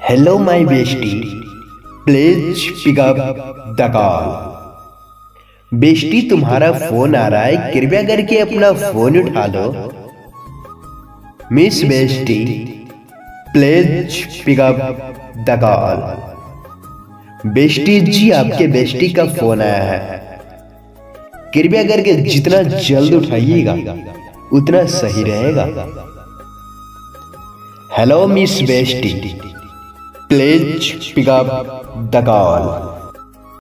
Hello my bestie, please pick up the call. Bestie तुम्हारा phone आ रहा है, कृपया करके अपना फोन उठा लो। Miss bestie, please pick up the call. Bestie ji, आपके बेस्टी का फोन आया है, कृपया करके जितना जल्द उठाइएगा उतना सही रहेगा। Hello miss bestie, please pick up the call.